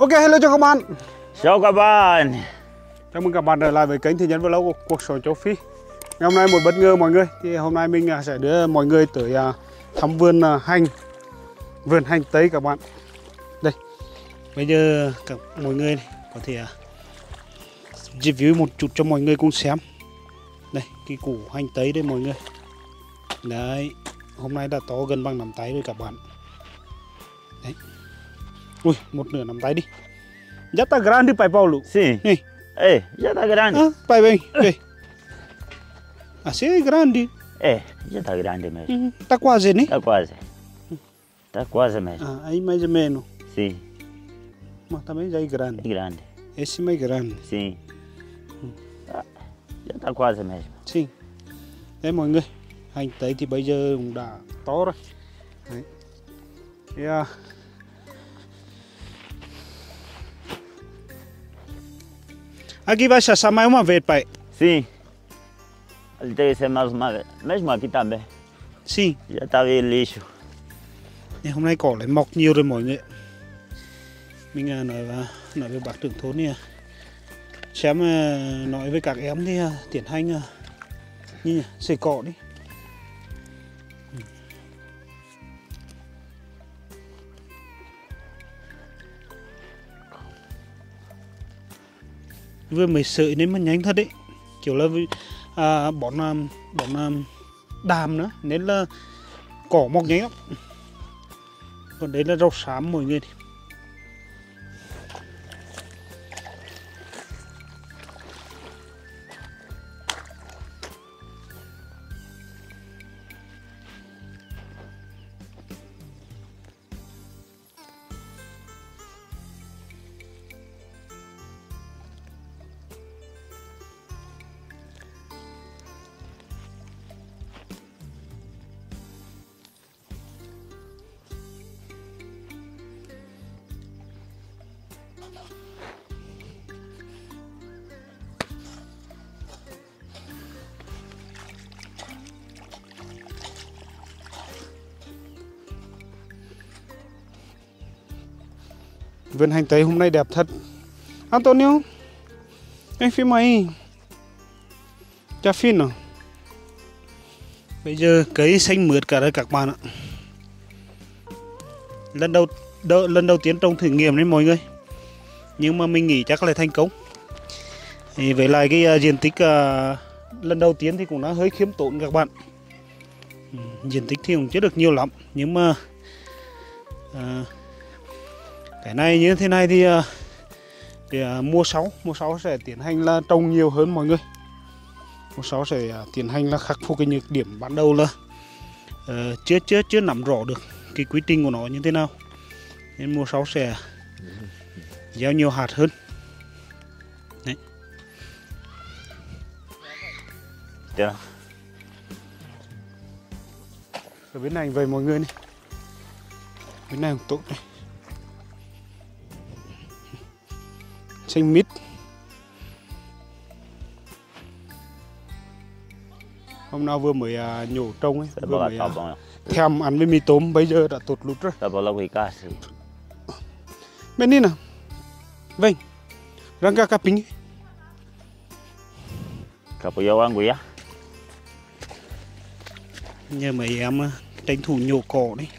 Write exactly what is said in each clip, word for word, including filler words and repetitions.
Ok, hello cho các bạn. Chào các bạn. Chào mừng các bạn trở lại với kênh Thị Nhân Vlog của cuộc sống châu Phi. Ngày hôm nay một bất ngờ mọi người. Thì hôm nay mình sẽ đưa mọi người tới thăm vườn hành, vườn hành tây các bạn. Đây, bây giờ các mọi người này, có thể review một chút cho mọi người cùng xem. Đây, cái củ hành tây đây mọi người. Đấy, hôm nay đã to gần bằng nắm tay rồi các bạn. Đấy. Ui, một nửa nắm tay đi. Ya está grande, pai Paulo. Sim. Nih. Eh, ya está grande. Ah, pai, vem. Vem. Assim é grande. Eh, já está grande mesmo. Tá quase, né? Está quase. Está quase mesmo. Ah, aí mais ou menos. Sim, Mas também já é grande. é grande. Esse mais grande. Sim. Ah, já está quase mesmo. Sim. Đấy mọi người. Hành tây thì bây giờ cũng đã to rồi. Đấy. Thì, à, aqui vai chaçar mais uma vez, pai. Sim. Ali tem que ser mais uma vez. Mesmo aqui também. Sim. Já está meio lixo. Thì hôm nay cỏ lại mọc nhiều rồi mọi người. Mình à, nói và nói với bác trưởng thôn này, xem à, nói với các em thì à, tiến hành à, như nhỉ, xây cỏ đi. Vừa mới sợi nên mà nhanh thật đấy, kiểu là à, bón bón đàm nữa nên là cỏ mọc nhanh lắm. Còn đấy là rau xám mọi người. Vườn hành tây hôm nay đẹp thật. Antonio, anh phim mày cha phim nào. Bây giờ cấy xanh mướt cả đây các bạn ạ. Lần đầu, đầu lần đầu tiên trồng thử nghiệm đấy mọi người, nhưng mà mình nghĩ chắc là thành công. Thì với lại cái uh, diện tích uh, lần đầu tiên thì cũng đã hơi khiêm tốn các bạn. Ừ, diện tích thì cũng chưa được nhiều lắm, nhưng mà uh, cái này như thế này thì uh, để, uh, mùa sau mùa sau sẽ tiến hành là trồng nhiều hơn mọi người. Mùa sau sẽ uh, tiến hành là khắc phục cái nhược điểm ban đầu là uh, chưa chưa chưa nắm rõ được cái quy trình của nó như thế nào, nên mùa sau sẽ gieo nhiều hạt hơn. Đấy. Được. Ở bên này về mọi người này, bên này cũng tốt này. Xanh mít. Hôm nào vừa mới à, nhổ trông ấy, vừa mới à, thèm ăn với mì tôm, bây giờ đã tụt lút rồi. Bên đi nào. Vem. Arranca capim. Capullo ăn á. Nhờ mấy em tranh thủ nhổ cỏ đấy.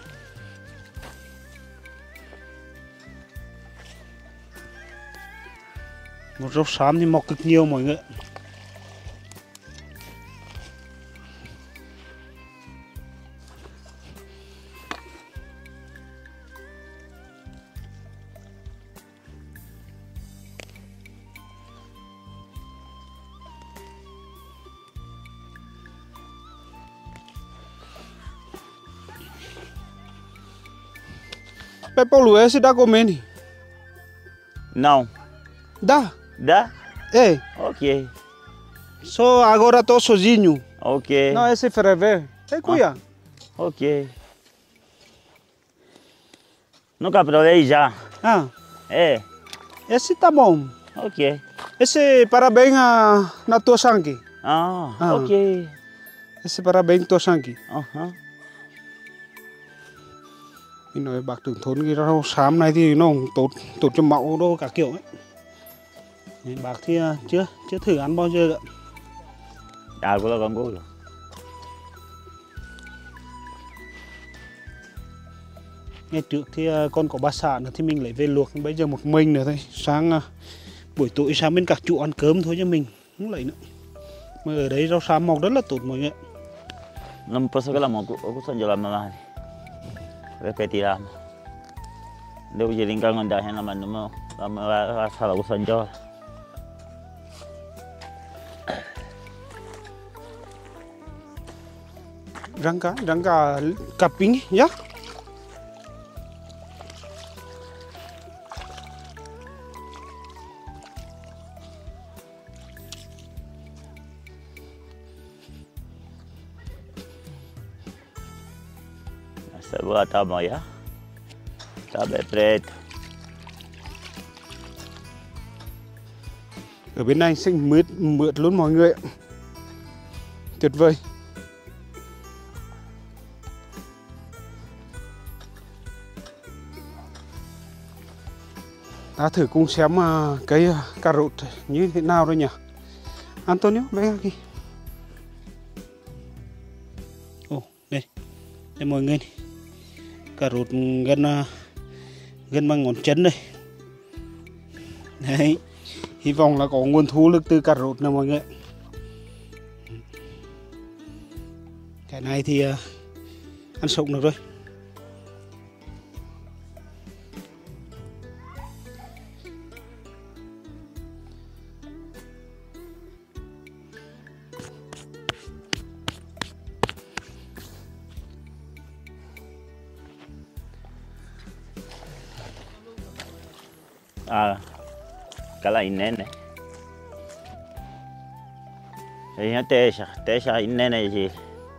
Một rau xám thì mọc cực nhiều mọi người. Pai Paulo, esse dá comendo? Não. Dá? Dá? É. Ok. Só agora tô sozinho. Ok. Não, esse ferver. É cuia. Ah. Ok. Nunca provei já. Ah. É. Esse tá bom. Ok. Esse parabéns a, na tua sangue. Ah, Ah. ok. Esse parabéns na tua sangue. Aham. Cái nói bác trưởng thôn cái rau xám này thì nó cũng tốt tốt cho máu đô cả kiểu ấy. Đấy, bác thì uh, chưa chưa thử ăn bao giờ ạ. Đào của nó con gối rồi. Ngày trước thì uh, còn có ba xã nữa thì mình lấy về luộc, bây giờ một mình nữa thôi. Sáng uh, buổi tối sang bên các chủ ăn cơm thôi cho mình không lấy nữa. Mà ở đấy rau xám mọc rất là tốt mọi người. Non posso che la mo kusan jalan mamah. Repetiram. Dia jadi kangen dah yang nama nama nama rasa lah kusan jalan. Rangka, rangka kaping ya. Sebuah tamu ya. Cabai preto. Ở bên này xanh mướt mượt luôn mọi người ạ. Tuyệt vời. Ta thử cùng xem cái cà rốt như thế nào rồi nhỉ. Antonio, ven aquí. Ồ, đây. Đây mọi người này. Cà rốt gần gần bằng ngón chân đây. Đấy. Hy vọng là có nguồn thu lực từ cà rốt nè mọi người. Cái này thì uh, ăn sống được rồi. À, cái là in này. Thì nó tê sa, tê sa in này gì?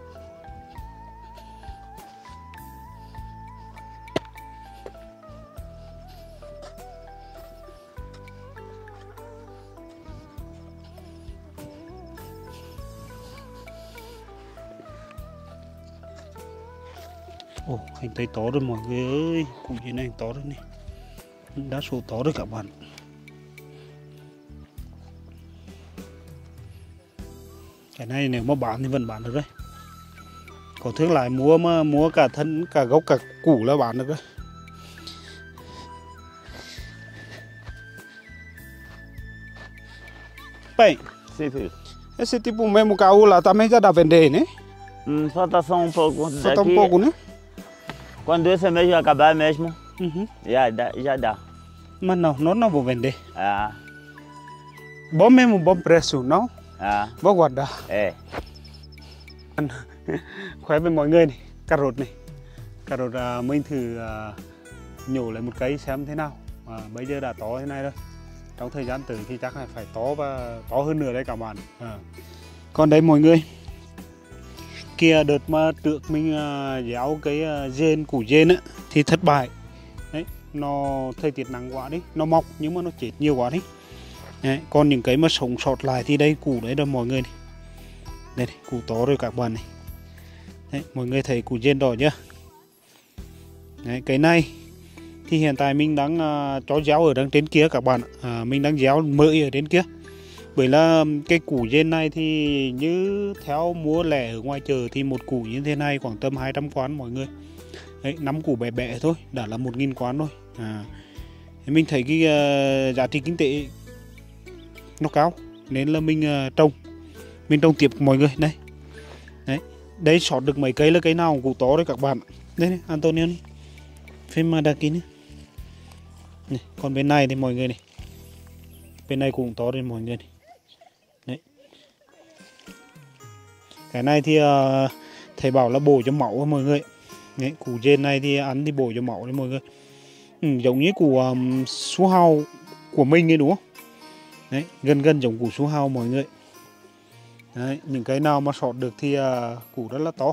Ồ, hành tây to rồi mọi người ơi, cũng như này hành to rồi này. Đa số to rồi các bạn. Cái này nếu mà bán thì vẫn bán được đấy. Có thương lại mua mà mua cả thân, cả gốc, cả củ là bán được đấy. Bem, Sim, filho. esse tipo mesmo caú lá também já dá vender, né? Hum, falta só um pouco. Só tá um pouco, né? Quando esse mês acabar mesmo, Uhum. já dá, já dá. Mas não, nós não vou vender. Ah, Bom mesmo, bom preço, não? ah, Vou guardar. é. Khỏe với mọi người này, cà rốt này. Cà rốt à, mình thử à, nhổ lại một cây xem thế nào. À, bây giờ đã to thế này rồi. Trong thời gian tới thì chắc là phải to và to hơn nữa đấy các bạn. À. Còn đây mọi người, kia đợt mà trước mình uh, gieo cái uh, dên củ dên á thì thất bại. Đấy, nó thời tiết nắng quá đấy, nó mọc nhưng mà nó chết nhiều quá đấy. Đấy, còn những cái mà sống sót lại thì đây củ đấy là mọi người này. Đây này, củ to rồi các bạn này. Đấy, mọi người thấy củ dên đỏ chưa? Đấy, cái này thì hiện tại mình đang uh, cho gieo ở đằng trên kia các bạn. À, mình đang gieo mới ở trên kia. Bởi là cái củ dên này thì như theo mua lẻ ở ngoài chợ thì một củ như thế này khoảng tầm hai trăm quán mọi người. Đấy, năm củ bẻ bẻ thôi đã là một nghìn quán thôi. À, mình thấy cái uh, giá trị kinh tế nó cao nên là mình uh, trồng. Mình trồng tiếp mọi người đây. Đấy, đây sót được mấy cây là cây nào cũng to đấy các bạn. Đây này, Antonio này. Phim mà đặc này. Này, còn bên này thì mọi người này. Bên này cũng to đấy mọi người này. Đấy. Cái này thì uh, thầy bảo là bổ cho máu mọi người. Đấy, củ dên này thì ăn thì bổ cho máu đấy mọi người. Ừ, giống như củ um, su hào của mình ấy đúng không? Đấy, gần gần giống củ su hào mọi người. Đấy, những cái nào mà sọt được thì uh, củ rất là to.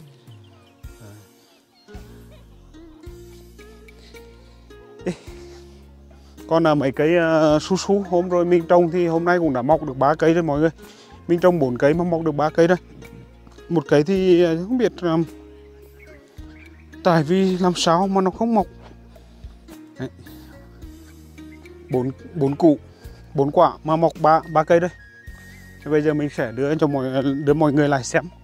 Còn là mấy cây uh, su su hôm rồi mình trồng thì hôm nay cũng đã mọc được ba cây rồi mọi người. Mình trồng bốn cây mà mọc được ba cây rồi. Một cây thì uh, không biết um, tại vì làm sao mà nó không mọc. Đấy. bốn bốn củ, bốn quả mà mọc ba ba cây đây. Thì bây giờ mình sẽ đưa cho mọi đưa mọi người lại xem.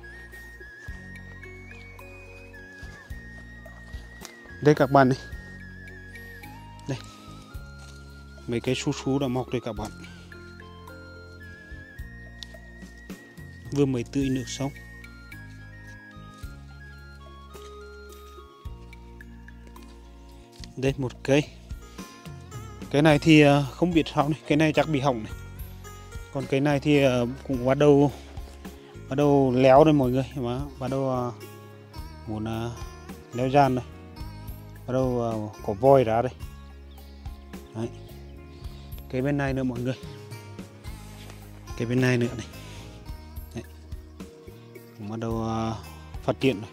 Đây các bạn này. Đây. Mấy cái su su đã mọc đây các bạn. Vừa mới tưới nước xong. Đây một cây. Cái này thì không biết sao này, cái này chắc bị hỏng này. Còn cái này thì cũng bắt đầu bắt đầu léo rồi mọi người, mà bắt đầu muốn leo gian này. Bắt đầu có voi ra đây. Đấy. Cái bên này nữa mọi người. Cái bên này nữa này. Đấy. Cũng bắt đầu phát triển này.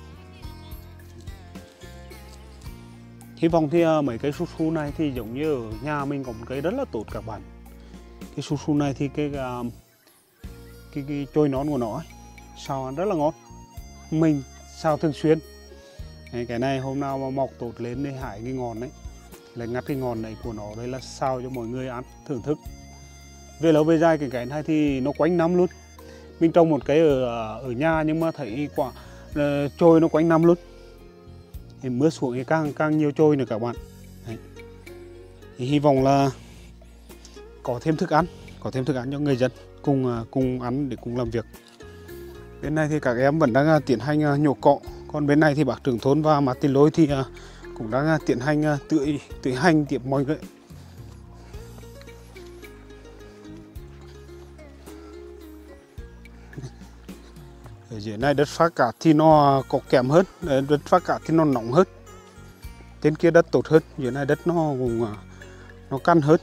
Hy vọng thì mấy cái su su này thì giống như ở nhà mình có một cây rất là tốt các bạn. Cái su su này thì cái cái, cái trôi nón của nó ấy, xào ăn rất là ngon. Mình xào thường xuyên. Đấy, cái này hôm nào mà mọc tốt lên thì hái cái ngọn đấy, lại ngắt cái ngọn này của nó, đây là xào cho mọi người ăn thưởng thức. Về lâu về dài cái cái này thì nó quanh năm luôn. Mình trồng một cái ở ở nhà nhưng mà thấy quả uh, trôi nó quanh năm luôn. Thì mưa xuống thì càng càng nhiều trôi nữa các bạn. Đấy. Thì hy vọng là có thêm thức ăn, có thêm thức ăn cho người dân cùng cùng ăn để cùng làm việc. Bên này thì các em vẫn đang tiến hành nhổ cỏ, còn bên này thì bác trưởng thôn và Mã Tiền Lôi thì cũng đang tiến hành tưới tưới hành tiếp mọi người. Ở dưới này đất phá cát thì nó có kém hơn, đất phá cát thì nó nóng hơn. Trên kia đất tốt hơn, dưới này đất nó cũng nó căn hơn.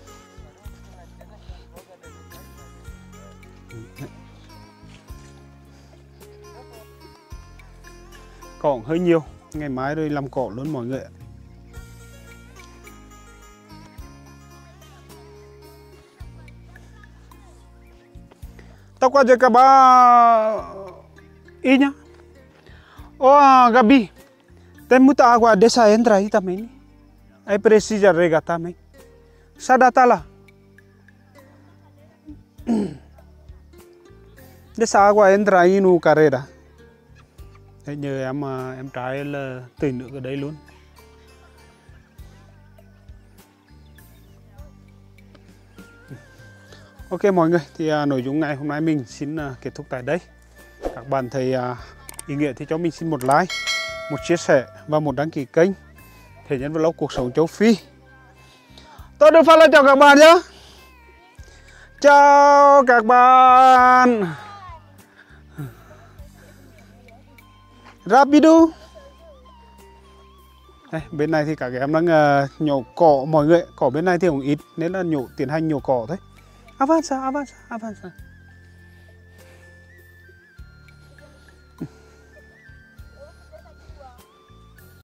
Cỏ hơi nhiều, ngày mai rồi làm cỏ luôn mọi người ạ. Tao qua chơi cả ba inya. Oh, Gabi. Tem muta agua desa entra aí também. Aí precisa regar também. Sada tala. Desa agua entra aí no carreira. Thế nhờ em em trai là tưới nước ở đây luôn. Ok mọi người, thì uh, nội dung ngày hôm nay mình xin uh, kết thúc tại đây. Các bạn thấy uh, ý nghĩa thì cho mình xin một like, một chia sẻ và một đăng ký kênh Thể Nhân Vlog Cuộc Sống Châu Phi. Tôi được phát là chào các bạn nhé. Chào các bạn. Rapido. Đây, bên này thì các em đang uh, nhổ cỏ mọi người. Cỏ bên này thì cũng ít nên là nhổ tiến hành nhổ cỏ thôi. Avanza, avanza, avanza.